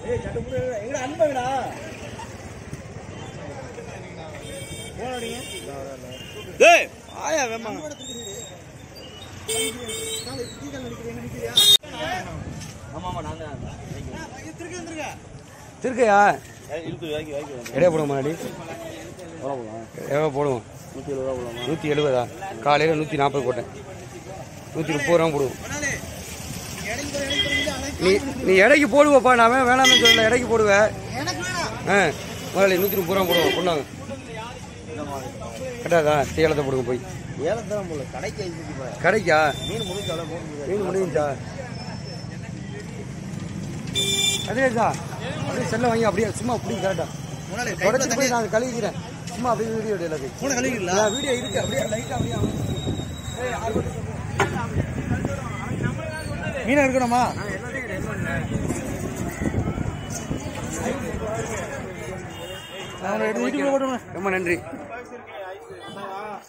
ஆயா வேமா திருக்கையா எடையா போடுவோம் முன்னாடி எவ்வளோ போடுவோம் 170 காலையில் 140 போட்டேன் 130 ரூபா போடுவோம் நீ எடைக்கு போடுவோப்பா நான் வேணாம்னு சொல்லல எடைக்கு போடுவேன் முதல்ல 130 ரூபா போடுவோம் பொண்ணாங்க கட்டாதா சேலத்தை போடுங்க போய் கடைக்கா மீன் முடிஞ்சா அதேதா அப்படியே செல்ல வாங்கி அப்படியே சும்மா அப்படி கரெக்டா தொடச்சு போய் நான் கழுவிக்கிறேன் சும்மா அப்படியே வீடியோ எடுக்கல வீடியோ இருக்கு அப்படியே லைட்டா அப்படியே மீன் எடுக்கணுமா ரொம்ப நன்றி.